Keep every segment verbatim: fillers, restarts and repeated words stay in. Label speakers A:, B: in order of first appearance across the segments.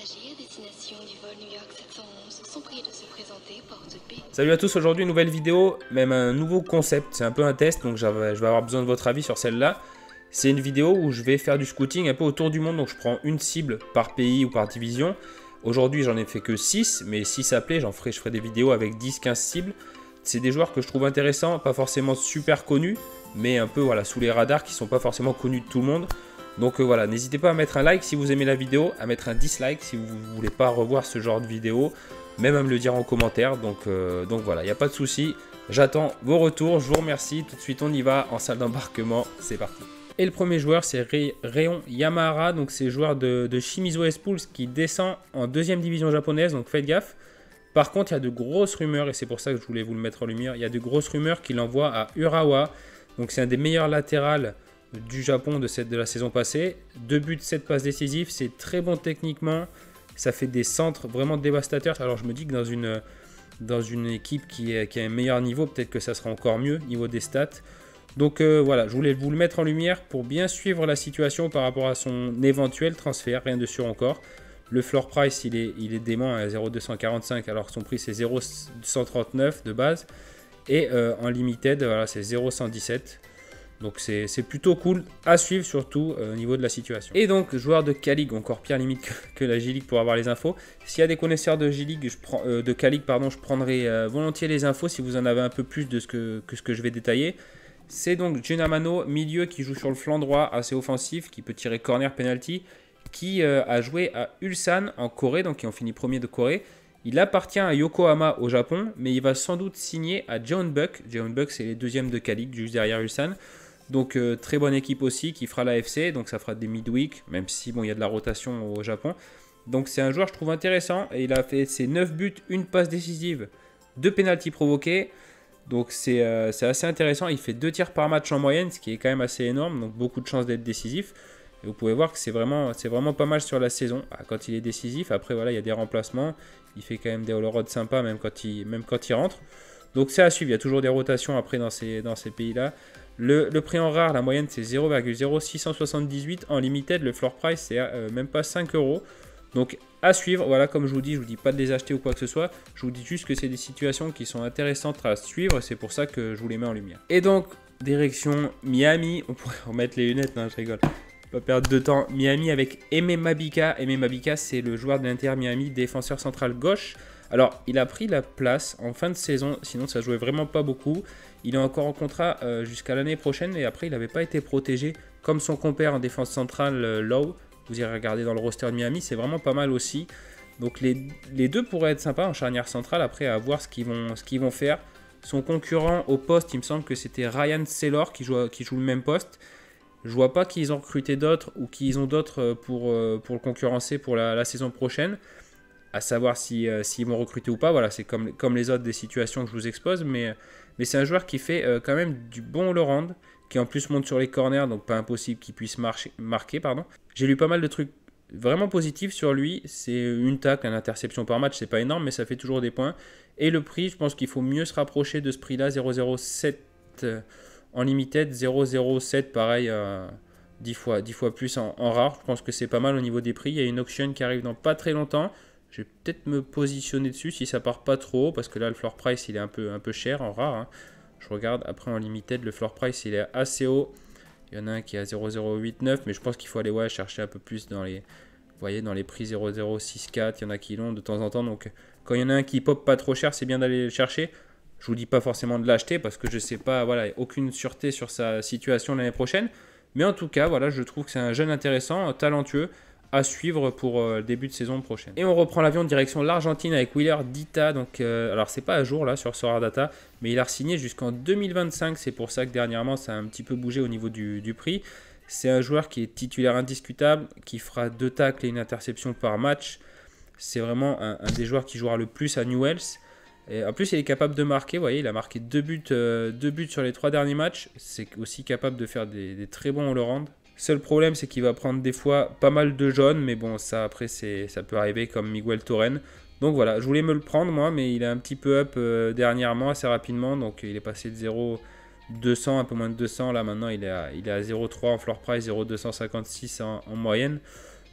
A: passagers à destination du vol New York sept cent onze sont priés de se présenter porte B.
B: Salut à tous, aujourd'hui une nouvelle vidéo, même un nouveau concept, c'est un peu un test, donc je vais avoir besoin de votre avis sur celle-là. C'est une vidéo où je vais faire du scouting un peu autour du monde, donc je prends une cible par pays ou par division. Aujourd'hui j'en ai fait que six, mais si ça plaît, j'en ferai, je ferai des vidéos avec dix quinze cibles. C'est des joueurs que je trouve intéressants, pas forcément super connus, mais un peu voilà, sous les radars qui sont pas forcément connus de tout le monde. Donc euh, voilà, n'hésitez pas à mettre un like si vous aimez la vidéo, à mettre un dislike si vous ne voulez pas revoir ce genre de vidéo, même à me le dire en commentaire. Donc, euh, donc voilà, il n'y a pas de souci. J'attends vos retours, je vous remercie. Tout de suite, on y va en salle d'embarquement, c'est parti. Et le premier joueur, c'est Réon Yamahara, donc c'est joueur de, de Shimizu S-Pools qui descend en deuxième division japonaise, donc faites gaffe. Par contre, il y a de grosses rumeurs, et c'est pour ça que je voulais vous le mettre en lumière, il y a de grosses rumeurs qu'il envoie à Urawa, donc c'est un des meilleurs latérales du Japon de, cette, de la saison passée. deux buts, sept passes décisives, c'est très bon techniquement, ça fait des centres vraiment dévastateurs. Alors je me dis que dans une, dans une équipe qui, est, qui a un meilleur niveau, peut-être que ça sera encore mieux niveau des stats. Donc euh, voilà, je voulais vous le mettre en lumière pour bien suivre la situation par rapport à son éventuel transfert, rien de sûr encore. Le floor price, il est, il est dément à zéro virgule deux cent quarante-cinq alors que son prix c'est zéro virgule cent trente-neuf de base. Et euh, en limited, voilà, c'est zéro virgule cent dix-sept. Donc c'est plutôt cool à suivre, surtout euh, au niveau de la situation. Et donc, joueur de K-League, encore pire limite que, que la J-League pour avoir les infos. S'il y a des connaisseurs de J-League, je prends, euh, de K-League, pardon, je prendrai euh, volontiers les infos si vous en avez un peu plus de ce que, que ce que je vais détailler. C'est donc Junamano, milieu qui joue sur le flanc droit, assez offensif, qui peut tirer corner, penalty, qui euh, a joué à Ulsan en Corée, donc qui ont fini premier de Corée. Il appartient à Yokohama au Japon, mais il va sans doute signer à Jeonbuk. Jeonbuk, c'est les deuxièmes de K-League, juste derrière Ulsan. Donc euh, très bonne équipe aussi qui fera l'A F C, donc ça fera des midweek, même si bon il y a de la rotation au Japon. Donc c'est un joueur je trouve intéressant et il a fait ses neuf buts, une passe décisive, deux pénaltys provoqués. Donc c'est euh, assez intéressant, il fait deux tirs par match en moyenne, ce qui est quand même assez énorme, donc beaucoup de chances d'être décisif. Et vous pouvez voir que c'est vraiment, vraiment pas mal sur la saison quand il est décisif. Après voilà, il y a des remplacements, il fait quand même des all-around sympas même quand il, même quand il rentre. Donc c'est à suivre, il y a toujours des rotations après dans ces, dans ces pays-là. Le, le prix en rare, la moyenne c'est zéro virgule zéro six cent soixante-dix-huit. En limited, le floor price c'est euh, même pas cinq euros. Donc à suivre, voilà, comme je vous dis, je vous dis pas de les acheter ou quoi que ce soit. Je vous dis juste que c'est des situations qui sont intéressantes à suivre. C'est pour ça que je vous les mets en lumière. Et donc, direction Miami. On pourrait remettre les lunettes, non, je rigole. Pas perdre de temps. Miami avec Eme Mabika. Eme Mabika, c'est le joueur de l'Inter Miami, défenseur central gauche. Alors, il a pris la place en fin de saison, sinon ça jouait vraiment pas beaucoup. Il est encore en contrat euh, jusqu'à l'année prochaine et après, il n'avait pas été protégé comme son compère en défense centrale, euh, Lowe. Vous irez regarder dans le roster de Miami, c'est vraiment pas mal aussi. Donc, les, les deux pourraient être sympas en charnière centrale, après à voir ce qu'ils vont, ce qu'ils vont faire. Son concurrent au poste, il me semble que c'était Ryan Saylor qui joue, qui joue le même poste. Je vois pas qu'ils ont recruté d'autres ou qu'ils ont d'autres pour, euh, pour le concurrencer pour la, la saison prochaine. À savoir si, euh, s'ils vont recruter ou pas. Voilà, c'est comme, comme les autres des situations que je vous expose. Mais, mais c'est un joueur qui fait euh, quand même du bon all-around, qui en plus monte sur les corners, donc pas impossible qu'il puisse marcher, marquer. Pardon. J'ai lu pas mal de trucs vraiment positifs sur lui. C'est une tacle, une interception par match, c'est pas énorme, mais ça fait toujours des points. Et le prix, je pense qu'il faut mieux se rapprocher de ce prix-là, zéro virgule zéro sept euh, en limited, zéro virgule zéro sept pareil, euh, dix fois, dix fois plus en, en rare. Je pense que c'est pas mal au niveau des prix. Il y a une auction qui arrive dans pas très longtemps. Je vais peut-être me positionner dessus si ça part pas trop haut, parce que là le floor price il est un peu, un peu cher en rare. Hein. Je regarde après en limited, le floor price il est assez haut. Il y en a un qui est à zéro virgule zéro huit neuf, mais je pense qu'il faut aller ouais, chercher un peu plus dans les, vous voyez, dans les prix zéro virgule zéro six quatre. Il y en a qui l'ont de temps en temps. Donc quand il y en a un qui pop pas trop cher, c'est bien d'aller le chercher. Je vous dis pas forcément de l'acheter parce que je sais pas, voilà, aucune sûreté sur sa situation l'année prochaine. Mais en tout cas, voilà, je trouve que c'est un jeune intéressant, talentueux, à suivre pour euh, le début de saison prochaine. Et on reprend l'avion en direction de l'Argentine avec Willer Dita. Donc, euh, alors c'est pas à jour là sur Sora Data, mais il a signé jusqu'en deux mille vingt-cinq. C'est pour ça que dernièrement ça a un petit peu bougé au niveau du, du prix. C'est un joueur qui est titulaire indiscutable, qui fera deux tacles et une interception par match. C'est vraiment un, un des joueurs qui jouera le plus à Newell's. Et en plus, il est capable de marquer. Vous voyez, il a marqué deux buts, euh, deux buts sur les trois derniers matchs. C'est aussi capable de faire des, des très bons all-around. Seul problème, c'est qu'il va prendre des fois pas mal de jaunes, mais bon, ça après, ça peut arriver comme Miguel Torren. Donc voilà, je voulais me le prendre moi, mais il est un petit peu up euh, dernièrement, assez rapidement. Donc il est passé de zéro virgule deux cents, un peu moins de deux cents. Là maintenant, il est à, il est à zéro virgule trois en floor price, zéro virgule deux cent cinquante-six en, en moyenne.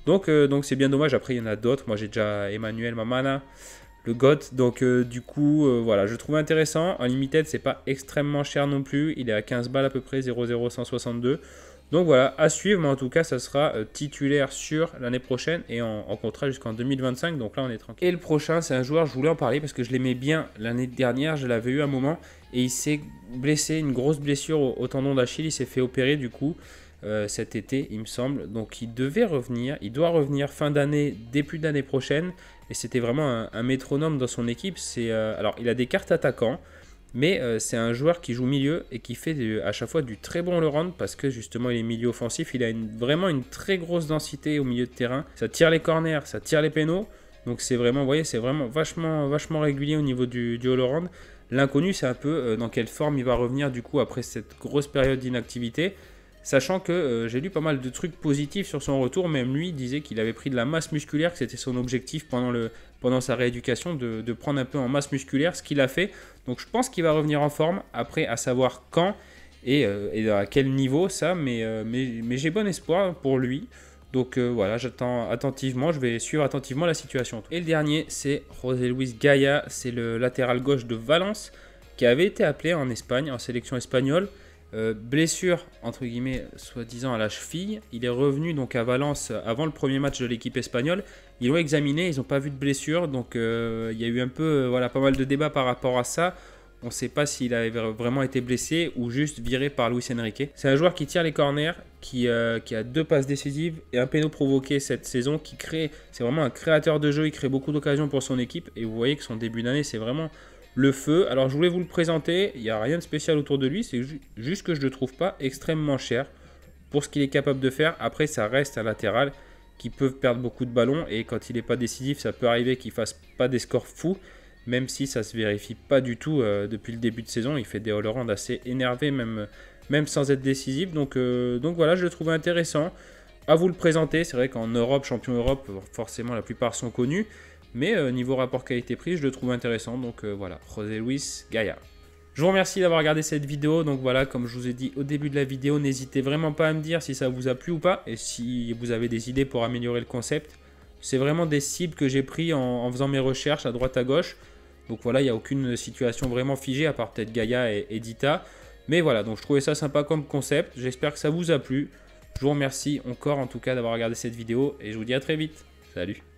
B: Donc euh, donc c'est bien dommage. Après il y en a d'autres. Moi j'ai déjà Emmanuel Mamana, le G O T. Donc euh, du coup euh, voilà, je trouve intéressant. En limited c'est pas extrêmement cher non plus. Il est à quinze balles à peu près, zéro zéro cent soixante-deux. Donc voilà, à suivre, mais en tout cas, ça sera euh, titulaire sur l'année prochaine et en, en contrat jusqu'en deux mille vingt-cinq. Donc là, on est tranquille. Et le prochain, c'est un joueur, je voulais en parler parce que je l'aimais bien l'année dernière. Je l'avais eu un moment et il s'est blessé, une grosse blessure au, au tendon d'Achille. Il s'est fait opérer du coup euh, cet été, il me semble. Donc il devait revenir. Il doit revenir fin d'année, début d'année prochaine. Et c'était vraiment un, un métronome dans son équipe. C'est euh, alors, il a des cartes attaquants. Mais euh, c'est un joueur qui joue milieu et qui fait de, à chaque fois du très bon all-round parce que justement il est milieu offensif, il a une, vraiment une très grosse densité au milieu de terrain. Ça tire les corners, ça tire les pénaux. Donc c'est vraiment, vous voyez, c'est vraiment vachement, vachement régulier au niveau du, du all-round. L'inconnu, c'est un peu euh, dans quelle forme il va revenir du coup après cette grosse période d'inactivité. Sachant que euh, j'ai lu pas mal de trucs positifs sur son retour, même lui disait qu'il avait pris de la masse musculaire, que c'était son objectif pendant, le, pendant sa rééducation, de, de prendre un peu en masse musculaire, ce qu'il a fait. Donc je pense qu'il va revenir en forme, après à savoir quand et, euh, et à quel niveau ça, mais, euh, mais, mais j'ai bon espoir pour lui. Donc euh, voilà, j'attends attentivement, je vais suivre attentivement la situation. Et le dernier, c'est José Luis Gaya, c'est le latéral gauche de Valence, qui avait été appelé en Espagne, en sélection espagnole. Euh, blessure entre guillemets soi-disant à la cheville, il est revenu donc à Valence avant le premier match de l'équipe espagnole. Ils l'ont examiné, ils n'ont pas vu de blessure, donc euh, il y a eu un peu euh, voilà, pas mal de débats par rapport à ça. On ne sait pas s'il avait vraiment été blessé ou juste viré par Luis Enrique. C'est un joueur qui tire les corners, qui, euh, qui a deux passes décisives et un péno provoqué cette saison, qui crée, c'est vraiment un créateur de jeu, il crée beaucoup d'occasions pour son équipe et vous voyez que son début d'année c'est vraiment le feu. Alors je voulais vous le présenter, il n'y a rien de spécial autour de lui, c'est ju juste que je ne le trouve pas extrêmement cher pour ce qu'il est capable de faire. Après ça reste un latéral qui peut perdre beaucoup de ballons et quand il n'est pas décisif ça peut arriver qu'il ne fasse pas des scores fous, même si ça ne se vérifie pas du tout euh, depuis le début de saison. Il fait des all-around assez énervés même, même sans être décisif, donc, euh, donc voilà, je le trouve intéressant à vous le présenter. C'est vrai qu'en Europe, champion Europe, forcément la plupart sont connus. Mais euh, niveau rapport qualité-prix, je le trouve intéressant. Donc euh, voilà, José Luis Gaya. Je vous remercie d'avoir regardé cette vidéo. Donc voilà, comme je vous ai dit au début de la vidéo, n'hésitez vraiment pas à me dire si ça vous a plu ou pas. Et si vous avez des idées pour améliorer le concept. C'est vraiment des cibles que j'ai pris en, en faisant mes recherches à droite à gauche. Donc voilà, il n'y a aucune situation vraiment figée, à part peut-être Gaia et Edita. Mais voilà, donc je trouvais ça sympa comme concept. J'espère que ça vous a plu. Je vous remercie encore en tout cas d'avoir regardé cette vidéo. Et je vous dis à très vite. Salut!